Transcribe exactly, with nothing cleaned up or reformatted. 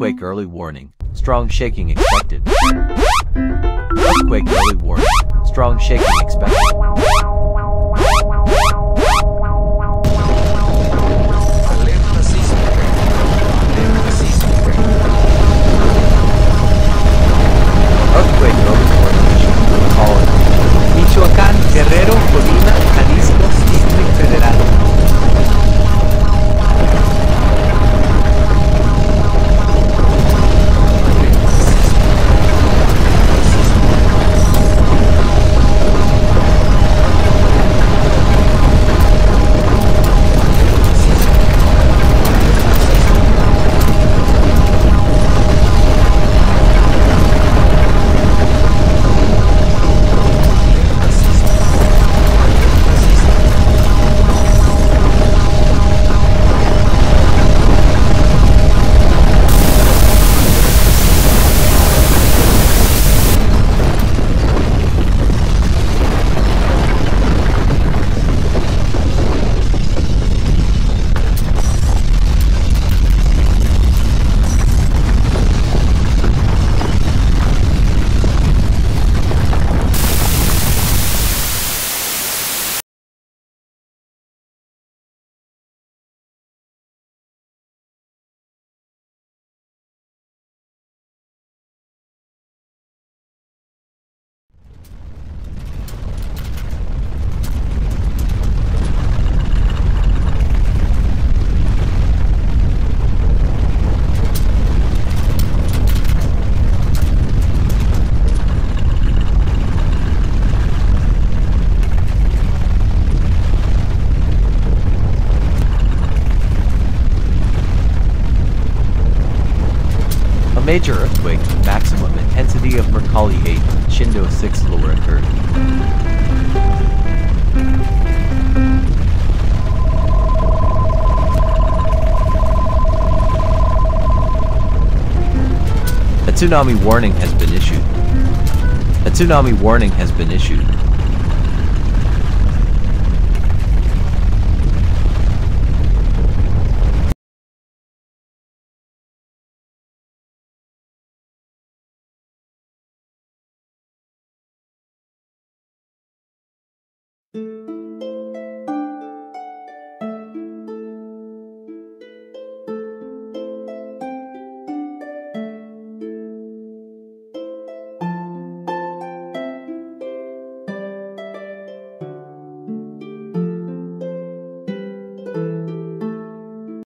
Earthquake early warning. Strong shaking expected. Earthquake early warning. Strong shaking expected. Alerta sísmica. Alerta sísmica. Earthquake early warning. Call it. Michoacan, Guerrero, Colima, Jalisco, District Federal. A major earthquake, maximum intensity of Mercalli eight, Shindo six lower occurred. A tsunami warning has been issued. A tsunami warning has been issued.